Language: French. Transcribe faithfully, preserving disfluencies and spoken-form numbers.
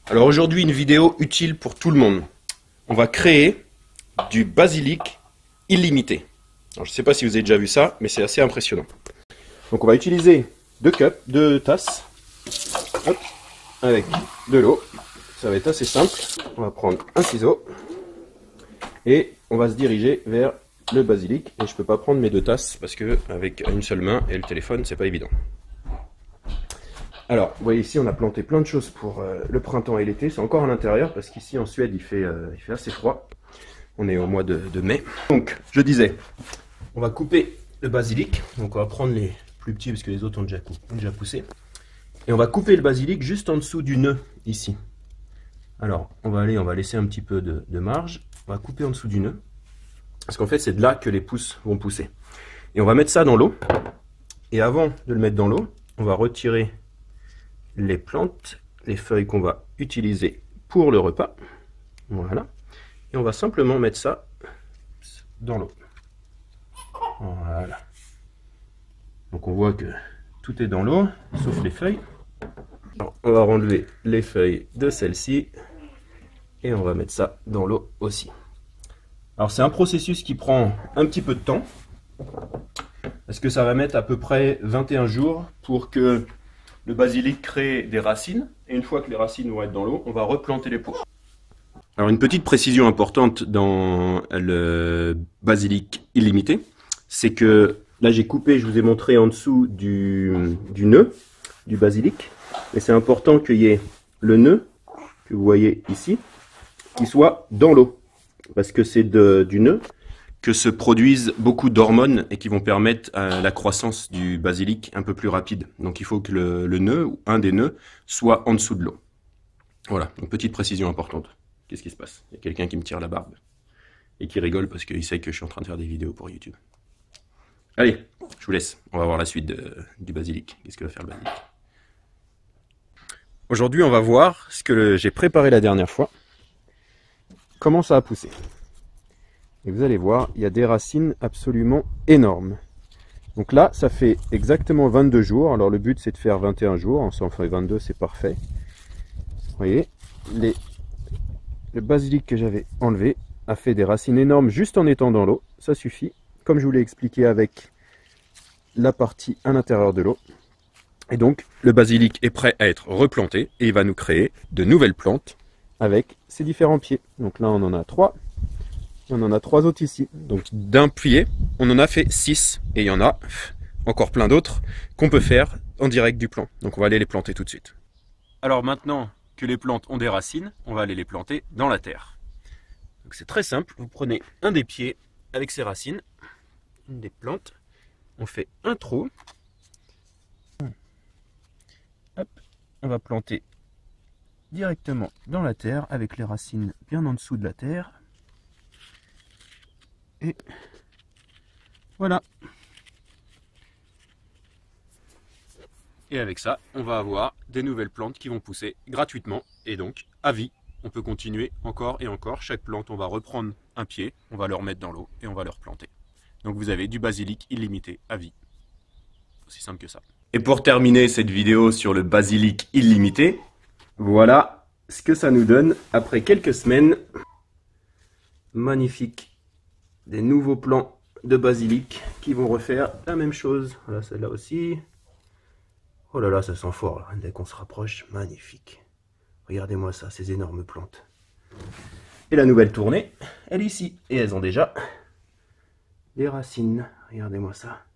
Alors aujourd'hui, une vidéo utile pour tout le monde. On va créer du basilic illimité. Alors, je ne sais pas si vous avez déjà vu ça, mais c'est assez impressionnant. Donc on va utiliser deux cups, deux tasses, hop, avec de l'eau. Ça va être assez simple. On va prendre un ciseau et on va se diriger vers le basilic. Et je ne peux pas prendre mes deux tasses parce que avec une seule main et le téléphone, c'est pas évident. Alors, vous voyez ici, on a planté plein de choses pour euh, le printemps et l'été. C'est encore à l'intérieur parce qu'ici en Suède, il fait, euh, il fait assez froid. On est au mois de, de mai. Donc, je disais, on va couper le basilic. Donc, on va prendre les plus petits parce que les autres ont déjà, ont déjà poussé. Et on va couper le basilic juste en dessous du nœud, ici. Alors, on va aller, on va laisser un petit peu de, de marge. On va couper en dessous du nœud. Parce qu'en fait, c'est de là que les pousses vont pousser. Et on va mettre ça dans l'eau. Et avant de le mettre dans l'eau, on va retirer les plantes, les feuilles qu'on va utiliser pour le repas. Voilà. Et on va simplement mettre ça dans l'eau. Voilà. Donc on voit que tout est dans l'eau, sauf les feuilles. Alors, on va enlever les feuilles de celle-ci. Et on va mettre ça dans l'eau aussi. Alors c'est un processus qui prend un petit peu de temps. Parce que ça va mettre à peu près vingt et un jours pour que le basilic crée des racines, et une fois que les racines vont être dans l'eau, on va replanter les pots. Alors une petite précision importante dans le basilic illimité, c'est que là j'ai coupé, je vous ai montré en dessous du, du nœud du basilic, et c'est important qu'il y ait le nœud, que vous voyez ici, qui soit dans l'eau, parce que c'est du nœud que se produisent beaucoup d'hormones et qui vont permettre euh, la croissance du basilic un peu plus rapide. Donc il faut que le, le nœud, ou un des nœuds, soit en dessous de l'eau. Voilà, donc petite précision importante. Qu'est-ce qui se passe? Il y a quelqu'un qui me tire la barbe et qui rigole parce qu'il sait que je suis en train de faire des vidéos pour YouTube. Allez, je vous laisse, on va voir la suite de, du basilic. Qu'est-ce que va faire le basilic? Aujourd'hui, on va voir ce que j'ai préparé la dernière fois. Comment ça a poussé. Et vous allez voir, il y a des racines absolument énormes. Donc là, ça fait exactement vingt-deux jours. Alors le but, c'est de faire vingt et un jours. On s'en fait vingt-deux, c'est parfait. Vous voyez, les... le basilic que j'avais enlevé a fait des racines énormes juste en étant dans l'eau. Ça suffit. Comme je vous l'ai expliqué avec la partie à l'intérieur de l'eau. Et donc, le basilic est prêt à être replanté. Et il va nous créer de nouvelles plantes avec ses différents pieds. Donc là, on en a trois. On en a trois autres ici. Donc d'un pied, on en a fait six. Et il y en a encore plein d'autres qu'on peut faire en direct du plant. Donc on va aller les planter tout de suite. Alors maintenant que les plantes ont des racines, on va aller les planter dans la terre. Donc c'est très simple. Vous prenez un des pieds avec ses racines, une des plantes. On fait un trou. Hop, on va planter directement dans la terre avec les racines bien en dessous de la terre. Et voilà. Et avec ça, on va avoir des nouvelles plantes qui vont pousser gratuitement et donc à vie. On peut continuer encore et encore. Chaque plante, on va reprendre un pied, on va le remettre dans l'eau et on va le replanter. Donc vous avez du basilic illimité à vie. Aussi simple que ça. Et pour terminer cette vidéo sur le basilic illimité, voilà ce que ça nous donne après quelques semaines. Magnifique. Des nouveaux plants de basilic qui vont refaire la même chose. Voilà, celle-là aussi. Oh là là, ça sent fort là. Dès qu'on se rapproche, magnifique. Regardez-moi ça, ces énormes plantes. Et la nouvelle tournée, elle est ici. Et elles ont déjà des racines. Regardez-moi ça.